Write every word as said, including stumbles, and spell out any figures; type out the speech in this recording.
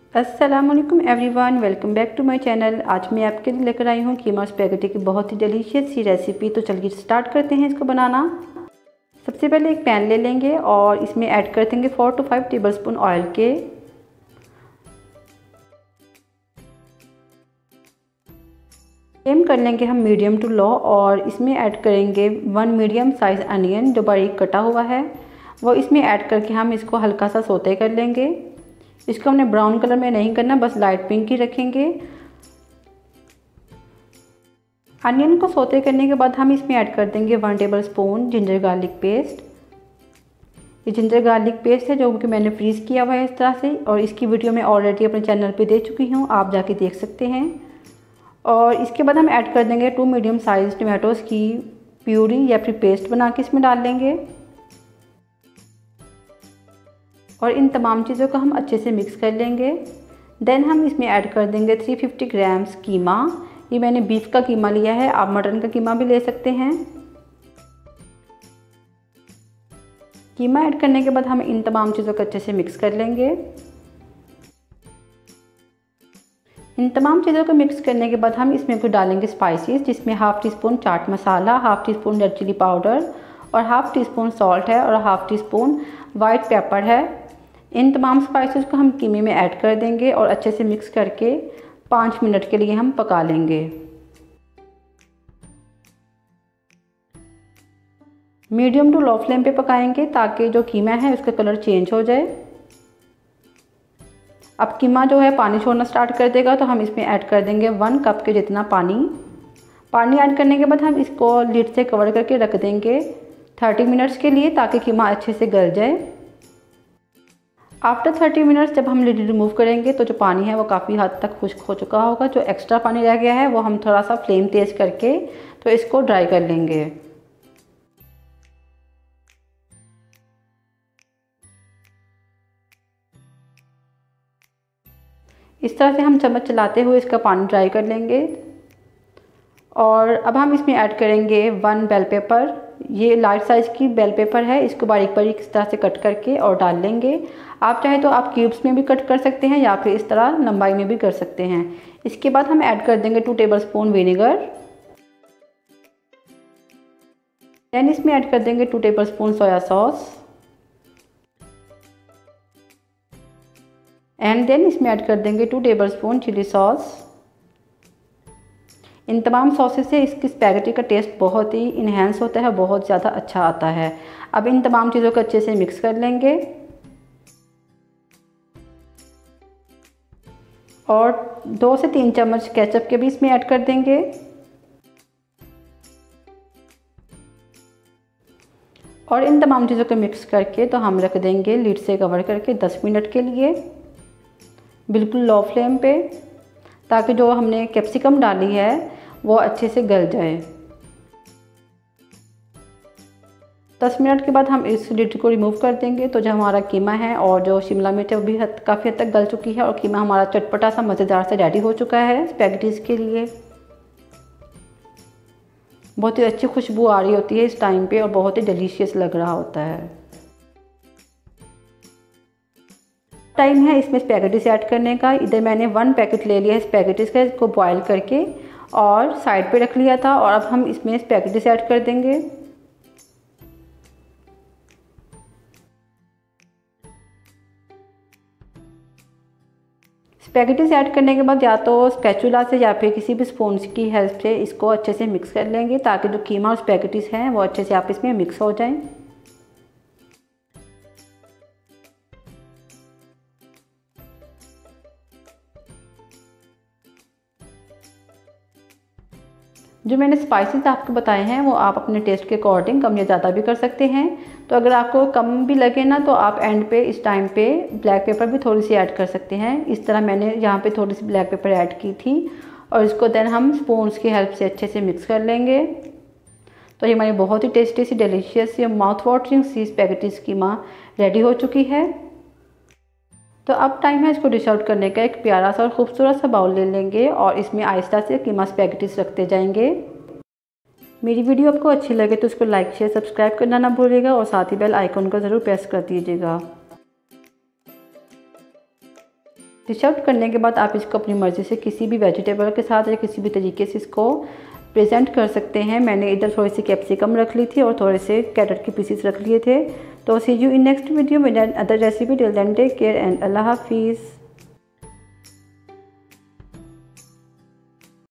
अस्सलामुअलैकुम everyone, welcome back to my channel. आज मैं आपके लिए लेकर आई हूँ कीमा स्पैगेटी की बहुत ही डिलीशियस सी रेसिपी। तो चलिए स्टार्ट करते हैं इसको बनाना। सबसे पहले एक पैन ले लेंगे और इसमें ऐड कर देंगे four to five tablespoon oil के। फ्लेम कर लेंगे हम मीडियम टू लो और इसमें ऐड करेंगे वन मीडियम साइज़ अनियन जो बारीक कटा हुआ है, वो इसमें ऐड करके हम इसको हल्का सा सौते कर लेंगे। इसको हमने ब्राउन कलर में नहीं करना, बस लाइट पिंक ही रखेंगे। अनियन को सौते करने के बाद हम इसमें ऐड कर देंगे one tablespoon ginger garlic paste. ये जिंजर गार्लिक पेस्ट है जो कि मैंने फ्रीज़ किया हुआ है इस तरह से, और इसकी वीडियो मैं ऑलरेडी अपने चैनल पे दे चुकी हूँ, आप जाके देख सकते हैं। और इसके बाद हम ऐड कर देंगे टू मीडियम साइज़ टमाटोज़ की प्यूरी या फिर पेस्ट बना के इसमें डाल लेंगे। और इन तमाम चीज़ों को हम अच्छे से मिक्स कर लेंगे। देन हम इसमें ऐड कर देंगे थ्री फिफ्टी ग्राम्स कीमा। ये मैंने बीफ का कीमा लिया है, आप मटन का कीमा भी ले सकते हैं। कीमा ऐड करने के बाद हम इन तमाम चीज़ों को अच्छे से मिक्स कर लेंगे। इन तमाम चीज़ों को मिक्स करने के बाद हम इसमें कुछ डालेंगे स्पाइसेस, जिसमें half teaspoon chaat masala, half teaspoon red chilli powder और हाफ़ टी स्पून सॉल्ट है और half teaspoon white pepper है। इन तमाम स्पाइसेस को हम कीमे में ऐड कर देंगे और अच्छे से मिक्स करके पाँच मिनट के लिए हम पका लेंगे। मीडियम टू लो फ्लेम पे पकाएंगे ताकि जो कीमा है उसका कलर चेंज हो जाए। अब कीमा जो है पानी छोड़ना स्टार्ट कर देगा, तो हम इसमें ऐड कर देंगे वन कप के जितना पानी। पानी ऐड करने के बाद हम इसको लिड से कवर करके रख देंगे थर्टी मिनट्स के लिए, ताकि कीमा अच्छे से गल जाए। आफ्टर थर्टी मिनट्स जब हम लिड रिमूव करेंगे तो जो पानी है वो काफ़ी हद तक खुश्क हो चुका होगा। जो एक्स्ट्रा पानी रह गया है वो हम थोड़ा सा फ्लेम तेज़ करके तो इसको ड्राई कर लेंगे। इस तरह से हम चम्मच चलाते हुए इसका पानी ड्राई कर लेंगे। और अब हम इसमें ऐड करेंगे वन बेल पेपर। ये लार्ज साइज़ की बेल पेपर है, इसको बारीक बारीक इस तरह से कट करके और डाल लेंगे। आप चाहे तो आप क्यूब्स में भी कट कर सकते हैं या फिर इस तरह लंबाई में भी कर सकते हैं। इसके बाद हम ऐड कर देंगे two tablespoon vinegar. Then इसमें ऐड कर देंगे two tablespoon soya sauce. And then इसमें ऐड कर देंगे two tablespoon chilli sauce. इन तमाम सॉसेस से इसकी स्पैगेटी का टेस्ट बहुत ही इन्हेंस होता है, बहुत ज़्यादा अच्छा आता है। अब इन तमाम चीज़ों को अच्छे से मिक्स कर लेंगे और दो से तीन चम्मच केचप के भी इसमें ऐड कर देंगे। और इन तमाम चीज़ों को मिक्स करके तो हम रख देंगे लिड से कवर करके दस मिनट के लिए, बिल्कुल लो फ्लेम पे, ताकि जो हमने कैप्सिकम डाली है वो अच्छे से गल जाए। दस मिनट के बाद हम इस लिड को रिमूव कर देंगे। तो जो हमारा कीमा है और जो शिमला मिर्च है वो भी हद काफ़ी हद तक गल चुकी है और कीमा हमारा चटपटा सा मज़ेदार से रेडी हो चुका है स्पैगेटीज़ के लिए। बहुत ही अच्छी खुशबू आ रही होती है इस टाइम पे और बहुत ही डिलीशियस लग रहा होता है। टाइम है इसमें स्पैगेटीज ऐड करने का। इधर मैंने वन पैकेट ले लिया है स्पैगेटीज का, इसको बॉईल करके और साइड पे रख लिया था। और अब हम इसमें स्पैगेटीज ऐड कर देंगे। स्पैगेटीज ऐड करने के बाद या तो स्पैचुला से या फिर किसी भी स्पून की हेल्प से इसको अच्छे से मिक्स कर लेंगे, ताकि जो कीमा और स्पैगेटीज हैं वो अच्छे से आपस में मिक्स हो जाएं। जो मैंने स्पाइसेस आपको बताए हैं वो आप अपने टेस्ट के अकॉर्डिंग कम या ज़्यादा भी कर सकते हैं। तो अगर आपको कम भी लगे ना तो आप एंड पे इस टाइम पे ब्लैक पेपर भी थोड़ी सी ऐड कर सकते हैं। इस तरह मैंने यहाँ पे थोड़ी सी ब्लैक पेपर ऐड की थी और इसको देन हम स्पून्स की हेल्प से अच्छे से मिक्स कर लेंगे। तो ये हमारी बहुत ही टेस्टी सी डिलीशियस या माउथ वाटरिंग सी स्पैगेटीज़ कीमा रेडी हो चुकी है। तो अब टाइम है इसको डिश आउट करने का। एक प्यारा सा और खूबसूरत सा बाउल ले लेंगे और इसमें आहिस्ता से कीमा स्पैगेटीज रखते जाएंगे। मेरी वीडियो आपको अच्छी लगे तो उसको लाइक शेयर सब्सक्राइब करना ना भूलिएगा और साथ ही बेल आइकन को ज़रूर प्रेस कर दीजिएगा। डिश आउट करने के बाद आप इसको अपनी मर्ज़ी से किसी भी वेजिटेबल के साथ या किसी भी तरीके से इसको प्रेजेंट कर सकते हैं। मैंने इधर थोड़ी सी कैप्सिकम रख ली थी और थोड़े से कैरेट के पीसेस रख लिए थे। तो see you in next video with other recipe. Till then take care and अल्लाह हाफिज़।